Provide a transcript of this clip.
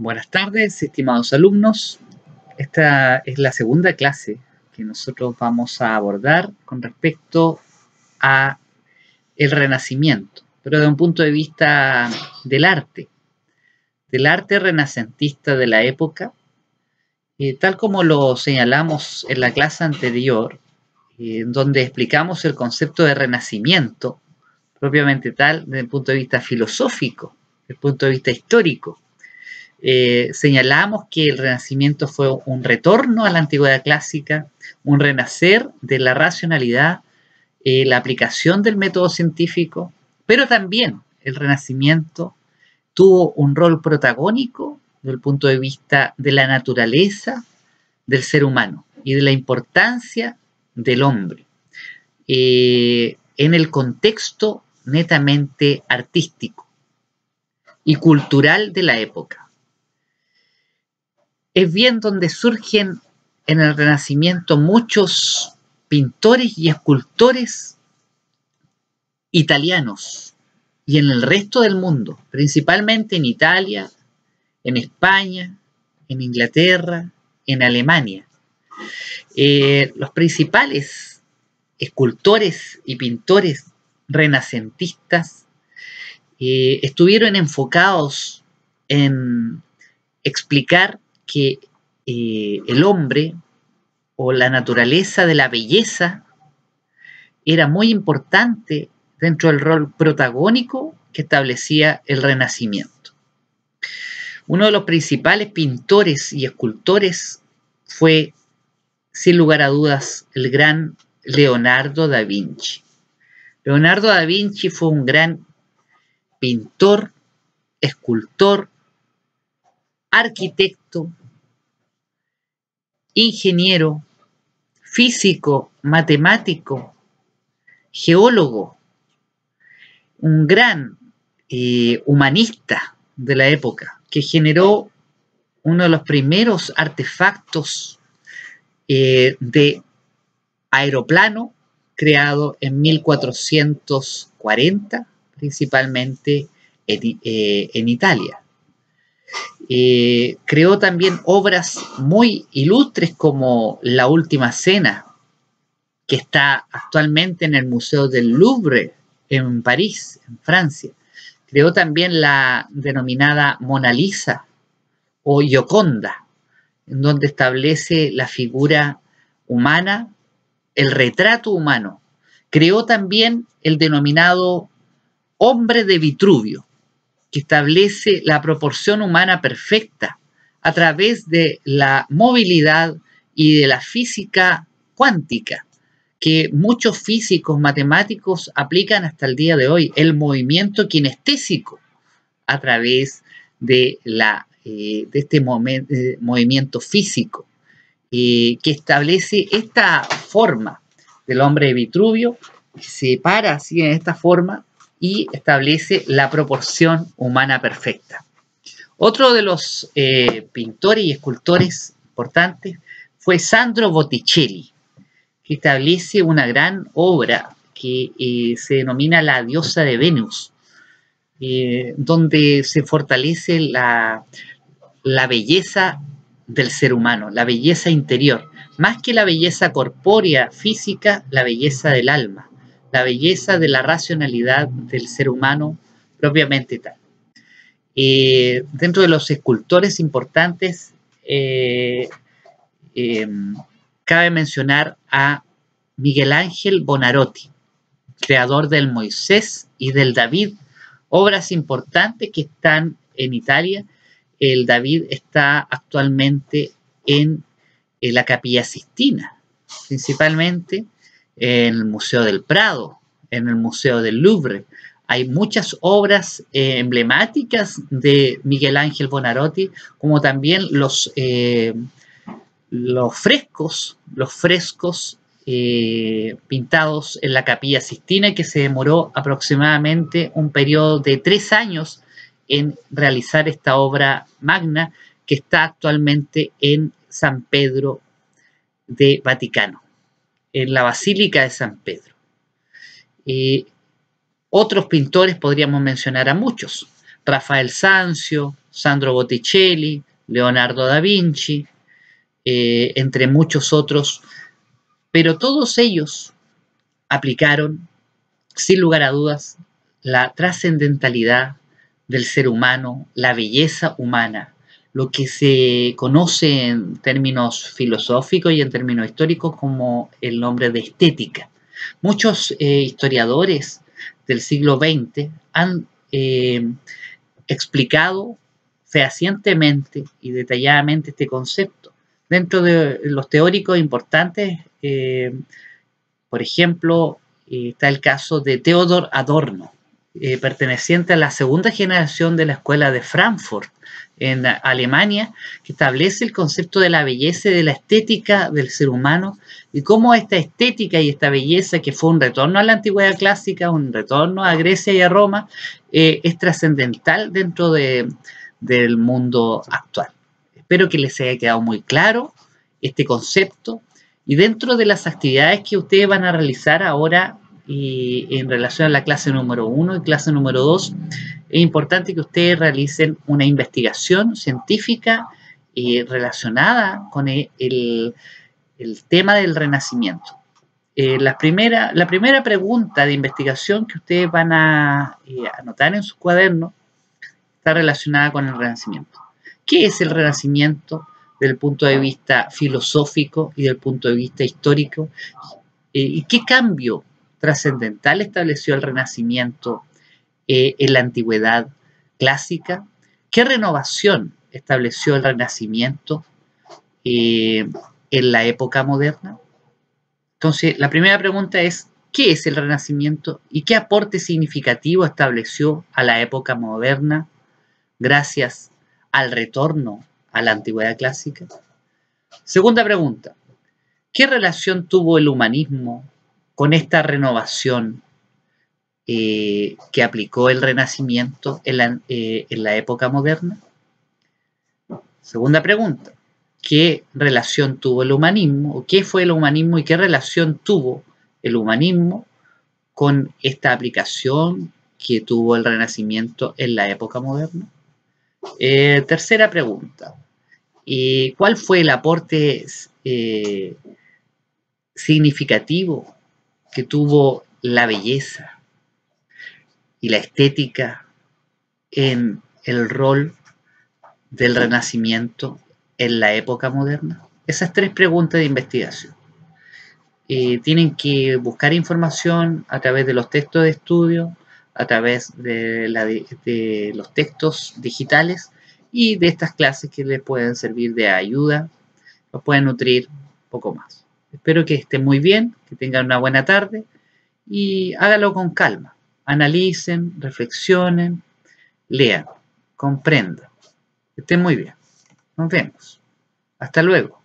Buenas tardes, estimados alumnos. Esta es la segunda clase que nosotros vamos a abordar con respecto a el Renacimiento, pero desde un punto de vista del arte renacentista de la época, tal como lo señalamos en la clase anterior, donde explicamos el concepto de renacimiento, propiamente tal, desde el punto de vista filosófico, desde el punto de vista histórico. Señalamos que el Renacimiento fue un retorno a la antigüedad clásica, un renacer de la racionalidad, la aplicación del método científico, pero también el Renacimiento tuvo un rol protagónico desde el punto de vista de la naturaleza del ser humano y de la importancia del hombre en el contexto netamente artístico y cultural de la época. Es bien donde surgen en el Renacimiento muchos pintores y escultores italianos y en el resto del mundo, principalmente en Italia, en España, en Inglaterra, en Alemania. Los principales escultores y pintores renacentistas estuvieron enfocados en explicar que el hombre o la naturaleza de la belleza era muy importante dentro del rol protagónico que establecía el Renacimiento. Uno de los principales pintores y escultores fue, sin lugar a dudas, el gran Leonardo da Vinci. Leonardo da Vinci fue un gran pintor, escultor, arquitecto, ingeniero, físico, matemático, geólogo, un gran humanista de la época que generó uno de los primeros artefactos de aeroplano creado en 1440, principalmente en Italia. Creó también obras muy ilustres como La Última Cena, que está actualmente en el Museo del Louvre en París, en Francia. Creó también la denominada Mona Lisa o Gioconda, en donde establece la figura humana, el retrato humano. Creó también el denominado Hombre de Vitruvio, que establece la proporción humana perfecta a través de la movilidad y de la física cuántica, que muchos físicos matemáticos aplican hasta el día de hoy, el movimiento kinestésico a través de este movimiento físico, que establece esta forma del hombre de Vitruvio, que se para así en esta forma y establece la proporción humana perfecta. Otro de los pintores y escultores importantes fue Sandro Botticelli, que establece una gran obra que se denomina La Diosa de Venus, donde se fortalece la belleza del ser humano, la belleza interior, más que la belleza corpórea, física, la belleza del alma, la belleza de la racionalidad del ser humano propiamente tal. Dentro de los escultores importantes, cabe mencionar a Miguel Ángel Buonarroti, creador del Moisés y del David, obras importantes que están en Italia. El David está actualmente en la Capilla Sixtina, principalmente en el Museo del Prado, en el Museo del Louvre. Hay muchas obras emblemáticas de Miguel Ángel Buonarroti, como también los frescos pintados en la Capilla Sixtina, que se demoró aproximadamente un periodo de 3 años en realizar esta obra magna, que está actualmente en San Pedro de Vaticano, en la Basílica de San Pedro. Otros pintores podríamos mencionar a muchos. Rafael Sanzio, Sandro Botticelli, Leonardo da Vinci, entre muchos otros, pero todos ellos aplicaron, sin lugar a dudas, la trascendentalidad del ser humano, la belleza humana, lo que se conoce en términos filosóficos y en términos históricos como el nombre de estética. Muchos historiadores del siglo XX han explicado fehacientemente y detalladamente este concepto. Dentro de los teóricos importantes, por ejemplo, está el caso de Theodor Adorno, perteneciente a la segunda generación de la Escuela de Frankfurt en Alemania, que establece el concepto de la belleza y de la estética del ser humano y cómo esta estética y esta belleza, que fue un retorno a la antigüedad clásica, un retorno a Grecia y a Roma, es trascendental dentro del mundo actual. Espero que les haya quedado muy claro este concepto y dentro de las actividades que ustedes van a realizar ahora y en relación a la clase número 1 y clase número 2, es importante que ustedes realicen una investigación científica relacionada con el tema del Renacimiento. La primera pregunta de investigación que ustedes van a anotar en su cuaderno está relacionada con el Renacimiento. ¿Qué es el Renacimiento desde el punto de vista filosófico y del punto de vista histórico? ¿Y qué cambio trascendental estableció el Renacimiento en la antigüedad clásica? ¿Qué renovación estableció el Renacimiento en la época moderna? Entonces, la primera pregunta es, ¿qué es el Renacimiento y qué aporte significativo estableció a la época moderna gracias al retorno a la antigüedad clásica? Segunda pregunta, ¿qué relación tuvo el humanismo con esta renovación que aplicó el Renacimiento en la época moderna? Segunda pregunta, ¿qué relación tuvo el humanismo? ¿O qué fue el humanismo y qué relación tuvo el humanismo con esta aplicación que tuvo el Renacimiento en la época moderna? Tercera pregunta, ¿cuál fue el aporte significativo que tuvo la belleza y la estética en el rol del Renacimiento en la época moderna? Esas tres preguntas de investigación. Tienen que buscar información a través de los textos de estudio, a través de los textos digitales y de estas clases que les pueden servir de ayuda, los pueden nutrir un poco más. Espero que estén muy bien, que tengan una buena tarde y háganlo con calma. Analicen, reflexionen, lean, comprendan. Que estén muy bien. Nos vemos. Hasta luego.